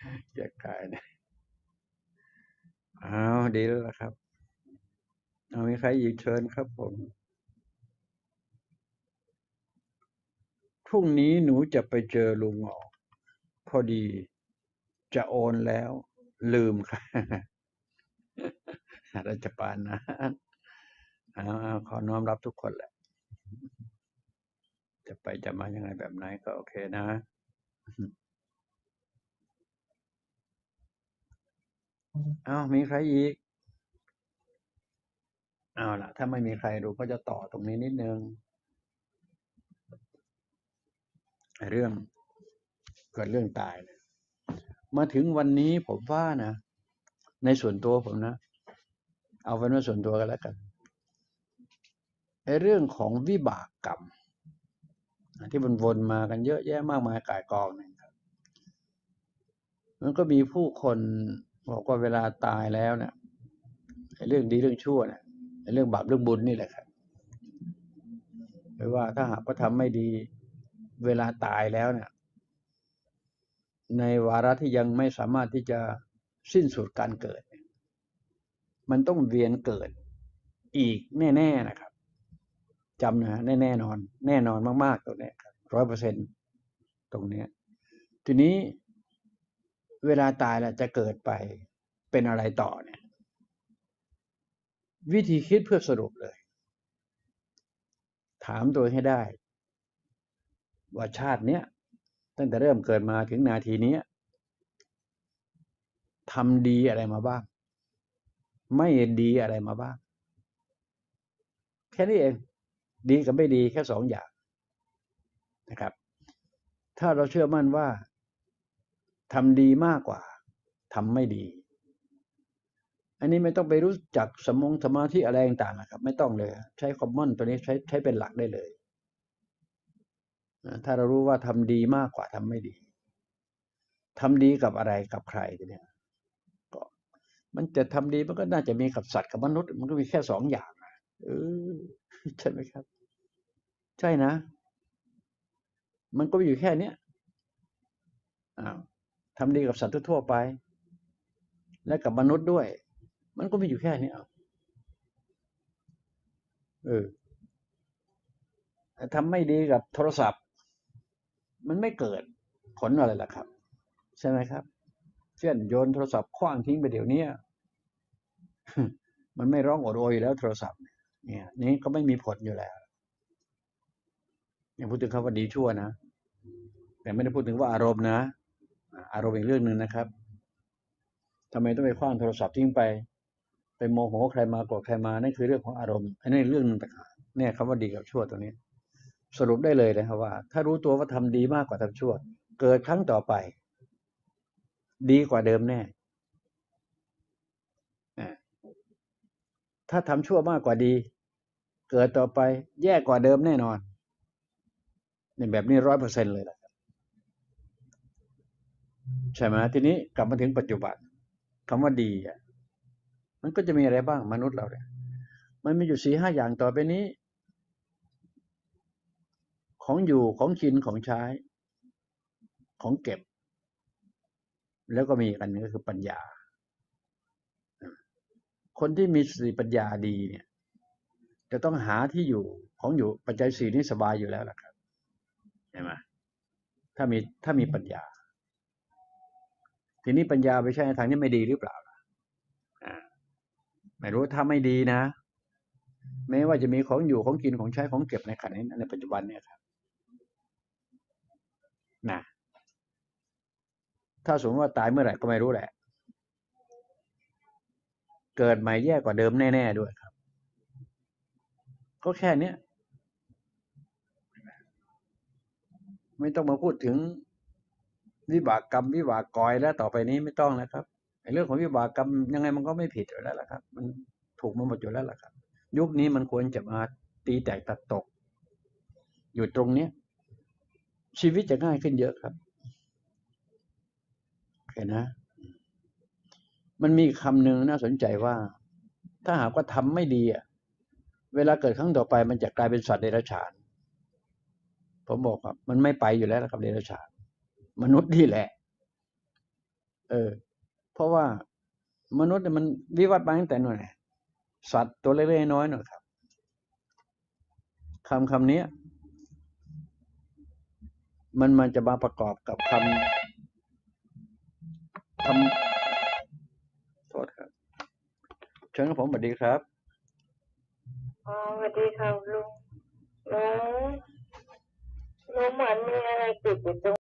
แยกกายนะอ้าวดีแล้วล่ะครับเอามีใครอีกเชิญครับผมพรุ่งนี้หนูจะไปเจอลุงหมอพอดีจะโอนแล้วลืมค่ะราชปานนะเอาขอน้อมรับทุกคนแหละจะไปจะมายังไงแบบไหนก็โอเคนะเอามีใครอีกเอาล่ะถ้าไม่มีใครรู้ก็จะต่อตรงนี้นิดนึงเรื่องเกิดเรื่องตายเนี่ยมาถึงวันนี้ผมว่านะในส่วนตัวผมนะเอาเป็นว่าส่วนตัวกันแล้วกันไอ้เรื่องของวิบากกรรมที่มันวนมากันเยอะแยะมากมายก่ายกองเนี่ยมันก็มีผู้คนบอกว่าเวลาตายแล้วเนี่ยไอ้เรื่องดีเรื่องชั่วเนี่ยไอ้เรื่องบาปเรื่องบุญนี่แหละครับหรือว่าถ้าหากว่าทำไม่ดีเวลาตายแล้วเนี่ยในวาระที่ยังไม่สามารถที่จะสิ้นสุดการเกิดมันต้องเวียนเกิดอีกแน่ๆนะครับจำนะแน่นอนแน่นอนมากๆตรงนี้ครับ100%ตรงนี้ทีนี้เวลาตายแล้วจะเกิดไปเป็นอะไรต่อเนี่ยวิธีคิดเพื่อสรุปเลยถามตัวให้ได้ว่าชาติเนี้ยตั้งแต่เริ่มเกิดมาถึงนาทีนี้ทำดีอะไรมาบ้างไม่ดีอะไรมาบ้างแค่นี้เองดีกับไม่ดีแค่สองอย่างนะครับถ้าเราเชื่อมั่นว่าทำดีมากกว่าทำไม่ดีอันนี้ไม่ต้องไปรู้จักสมาธิอะไรต่างๆนะครับไม่ต้องเลยใช้คอมมอนตัวนี้ใช้เป็นหลักได้เลยถ้าเรารู้ว่าทำดีมากกว่าทำไม่ดีทำดีกับอะไรกับใครเนี่ยก็มันจะทำดีมันก็น่าจะมีกับสัตว์กับมนุษย์มันก็มีแค่สองอย่างเออใช่ไหมครับใช่นะมันก็มีอยู่แค่เนี้ยอ้าวทำดีกับสัตว์ทั่วไปและกับมนุษย์ด้วยมันก็มีอยู่แค่นี้เออทำไม่ดีกับโทรศัพท์มันไม่เกิดผลอะไรล่ะครับใช่ไหมครับเช่นโยนโทรศัพท์ขว้างทิ้งไปเดี๋ยวนี้มันไม่ร้องโอดโอยอยู่แล้วโทรศัพท์เนี่ยนี่ก็ไม่มีผลอยู่แล้วอย่างพูดถึงคำว่าดีชั่วนะแต่ไม่ได้พูดถึงว่าอารมณ์นะอารมณ์อีกเรื่องหนึ่งนะครับทำไมต้องไปขว้างโทรศัพท์ทิ้งไปโมโหใครมาโกรธใครมานั่นคือเรื่องของอารมณ์อันนี้เรื่องหนึ่งต่างหากเนี่ยคำว่าดีกับชั่วตัวนี้สรุปได้เลยนะครับว่าถ้ารู้ตัวว่าทำดีมากกว่าทำชั่วเกิดครั้งต่อไปดีกว่าเดิมแน่ถ้าทำชั่วมากกว่าดีเกิดต่อไปแย่กว่าเดิมแน่นอนในแบบนี้100%เลยล่ะใช่ไหมทีนี้กลับมาถึงปัจจุบันคำว่าดีมันก็จะมีอะไรบ้างมนุษย์เราเนี่ยมันมีอยู่4-5อย่างต่อไปนี้ของอยู่ของกินของใช้ของเก็บแล้วก็มีอันนึงก็คือปัญญาคนที่มีสติปัญญาดีเนี่ยจะต้องหาที่อยู่ของอยู่ปัจจัยสี่นี้สบายอยู่แล้วล่ะครับใช่ไหมถ้ามีปัญญาทีนี้ปัญญาไปใช้ในทางที่ไม่ดีหรือเปล่าไม่รู้ถ้าไม่ดีนะแม้ว่าจะมีของอยู่ของกินของใช้ของเก็บในขณะนี้ในปัจจุบันเนี่ยครับนะถ้าสมมติว่าตายเมื่อไหร่ก็ไม่รู้แหละเกิดใหม่แย่กว่าเดิมแน่ๆด้วยครับก็แค่เนี้ยไม่ต้องมาพูดถึงวิบากกรรมวิบากกอยแล้วต่อไปนี้ไม่ต้องแล้วครับไอ้เรื่องของวิบากกรรมยังไงมันก็ไม่ผิดอยู่แล้วล่ะครับมันถูกมาหมดอยู่แล้วล่ะครับยุคนี้มันควรจะมาตีแตกตัดตกอยู่ตรงเนี้ยชีวิตจะง่ายขึ้นเยอะครับโอเคนะมันมีคำหนึ่งน่าสนใจว่าถ้าหากว่าทำไม่ดีเวลาเกิดครั้งต่อไปมันจะกลายเป็นสัตว์เดรัจฉานผมบอกครับมันไม่ไปอยู่แล้วครับเดรัจฉานมนุษย์นี่แหละเพราะว่ามนุษย์เนี่ยมันวิวัฒน์มาตั้งแต่นู่นแหละสัตว์ตัวเล็กๆน้อยๆหน่อยครับคำนี้มันจะมาประกอบกับคำโทษครับเชิญครับผมสวัสดีครับสวัสดีค่ะลุงลุงเหมือนมีอะไรติดอยู่ตรง